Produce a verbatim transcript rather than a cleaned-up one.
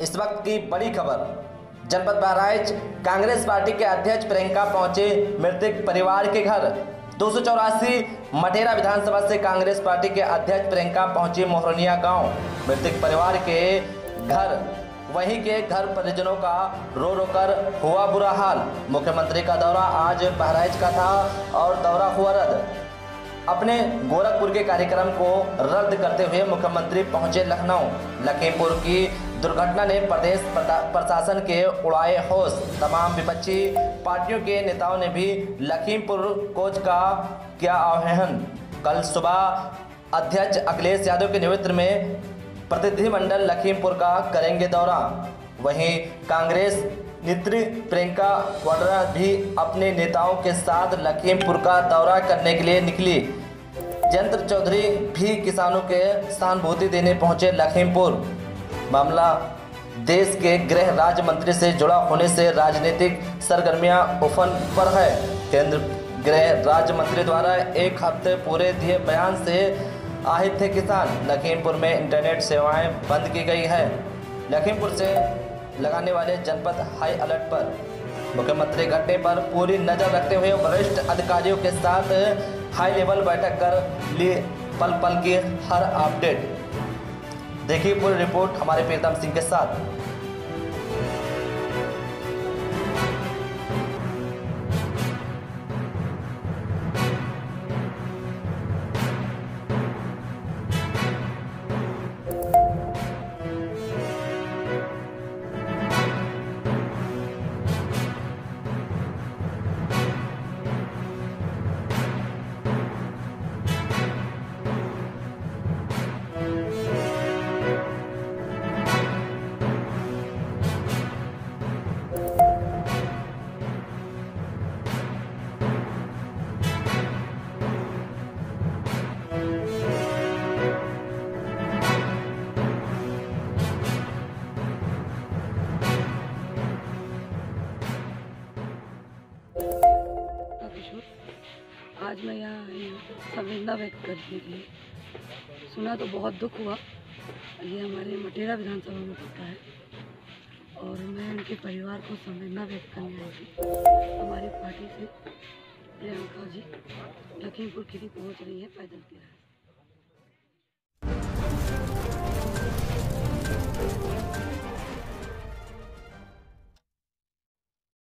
इस वक्त की बड़ी खबर। जनपद बहराइच कांग्रेस पार्टी के अध्यक्ष प्रियंका पहुंचे मृतक परिवार के घर। दो सौ चौरासी मटेरा विधानसभा से कांग्रेस पार्टी के अध्यक्ष प्रियंका पहुंची मोहरनिया गांव। मृतक परिवार के घर वहीं के घर परिजनों का रो रो कर हुआ बुरा हाल। मुख्यमंत्री का दौरा आज बहराइच का था और दौरा हुआ रद्द। अपने गोरखपुर के कार्यक्रम को रद्द करते हुए मुख्यमंत्री पहुंचे लखनऊ। लखीमपुर की दुर्घटना ने प्रदेश प्रशासन के उड़ाए होश। तमाम विपक्षी पार्टियों के नेताओं ने भी लखीमपुर कोच का किया आह्वान। कल सुबह अध्यक्ष अखिलेश यादव के नेतृत्व में प्रतिनिधिमंडल लखीमपुर का करेंगे दौरा। वहीं कांग्रेस नेत्री प्रियंका वाड्रा भी अपने नेताओं के साथ लखीमपुर का दौरा करने के लिए निकली। जयंत चौधरी भी किसानों के सहानुभूति देने पहुंचे लखीमपुर। मामला देश के गृह राज्य मंत्री से जुड़ा होने से राजनीतिक सरगर्मियां उफान पर है। केंद्र गृह राज्य मंत्री द्वारा एक हफ्ते पूरे दिए बयान से আহিत थे किसान। लखीमपुर में इंटरनेट सेवाएं बंद की गई है। लखीमपुर से लगाने वाले जनपद हाई अलर्ट पर। मुख्यमंत्री घटने पर पूरी नजर रखते हुए वरिष्ठ अधिकारियों के साथ हाई लेवल बैठक कर लिए पल पल की हर अपडेट। देखिए पूरी रिपोर्ट हमारे प्रीतम सिंह के साथ। आज मैं यहाँ संवेदना व्यक्त करने के लिए सुना तो बहुत दुख हुआ। ये हमारे मटेरा विधानसभा में होता है और मैं उनके परिवार को संवेदना व्यक्त करने आई थी। हमारी पार्टी से प्रियंका जी लखीमपुर खीरी पहुँच रही है पैदल की राह।